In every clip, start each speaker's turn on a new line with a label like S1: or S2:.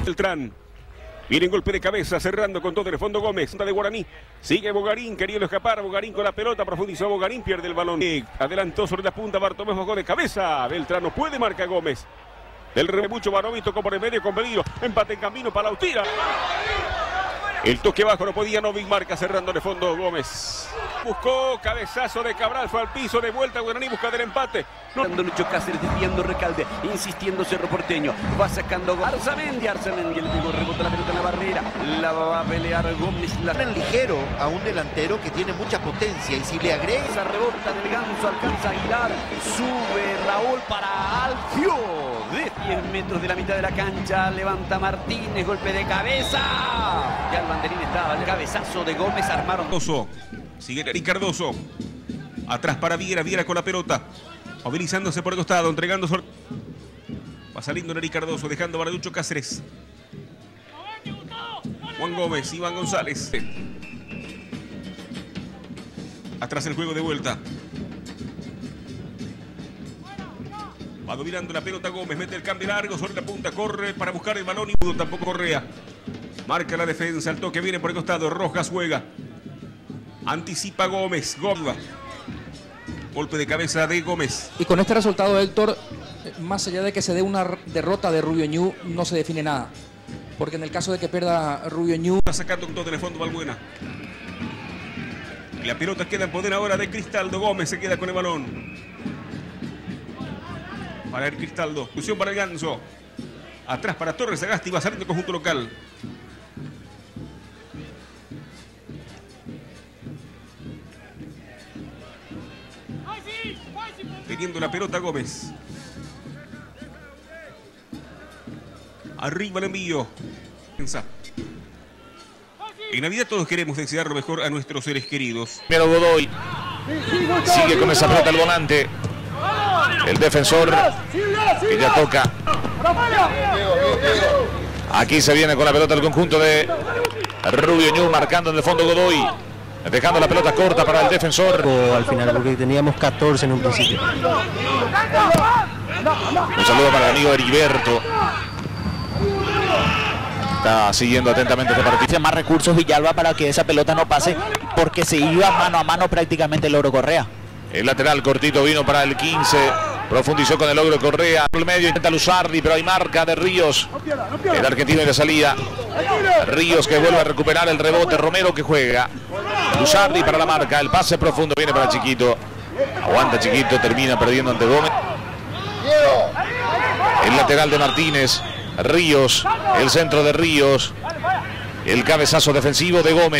S1: Beltrán. Viene en golpe de cabeza, cerrando con todo en el fondo Gómez. De Guaraní. Sigue Bogarín, queriendo escapar. Bogarín con la pelota, profundizó Bogarín, pierde el balón. Adelantó sobre la punta, Bartomeu jugó de cabeza. Beltrán no puede, marca Gómez. Del rebucho Barovi tocó por el medio con peligro. Empate en camino para Lautira. El toque bajo no podía, Novik marca cerrando de fondo Gómez. Buscó, cabezazo de Cabral, fue al piso, de vuelta Guaraní, busca del empate.
S2: Dando Lucho Cáceres, desviando Recalde, insistiendo Cerro Porteño, va sacando Arzamendi, el pegó, rebota la pelota en la barrera, la va a pelear Gómez.
S3: Tan ligero a un delantero que tiene mucha potencia y si le agrega...
S2: Esa rebota del Ganso, alcanza a Aguilar, sube Raúl para Alfio, de 10 metros de la mitad de la cancha, levanta Martínez, golpe de cabeza. Ya el banderín estaba, el cabezazo de Gómez, armaron.
S1: Sigue Neri Cardoso. Atrás para Viera, Viera con la pelota. Movilizándose por el costado, entregando... Va saliendo Neri Cardoso, dejando para Lucho Cáceres. Juan Gómez, Iván González. Atrás el juego de vuelta. Va dominando la pelota Gómez, mete el cambio largo sobre la punta, corre para buscar el balón y pudo tampoco Correa. Marca la defensa, el toque viene por el costado, Rojas juega. Anticipa Gómez, golpe de cabeza de Gómez.
S4: Y con este resultado, Héctor, más allá de que se dé una derrota de Rubio Ñu, no se define nada. Porque en el caso de que pierda Rubio Ñu...
S1: Está sacando todo en el fondo Balbuena. Y la pelota queda en poder ahora de Cristaldo. Gómez se queda con el balón. Para el Cristaldo. Fusión para el Ganso. Atrás para Torres Agasti, va saliendo el conjunto local. Teniendo la pelota Gómez. Arriba el envío. En Navidad todos queremos desear lo mejor a nuestros seres queridos.
S5: Primero Godoy. Sigue con esa pelota el volante. El defensor que ya toca. Aquí se viene con la pelota el conjunto de Rubio Ñu, marcando en el fondo Godoy. Dejando la pelota corta para el defensor.
S6: Al final, porque teníamos 14 en un principio.
S5: Un saludo para el amigo Heriberto. Está siguiendo atentamente este partido.
S7: Más recursos Villalba para que esa pelota no pase, porque se iba mano a mano prácticamente el Logro Correa.
S5: El lateral cortito vino para el 15. Profundizó con el Logro Correa. Por el medio intenta Luzardi, pero hay marca de Ríos. El argentino de salida. Ríos que vuelve a recuperar el rebote. Romero que juega. Luzardi para la marca. El pase profundo viene para Chiquito. Aguanta Chiquito, termina perdiendo ante Gómez. El lateral de Martínez. Ríos. El centro de Ríos. El cabezazo defensivo de Gómez.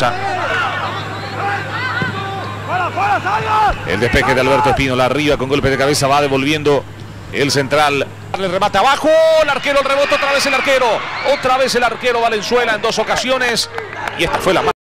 S5: El despeje de Alberto Espínola arriba con golpe de cabeza, va devolviendo el central. Le remate abajo, el arquero, el rebote, otra vez el arquero. Otra vez el arquero Valenzuela en dos ocasiones. Y esta fue la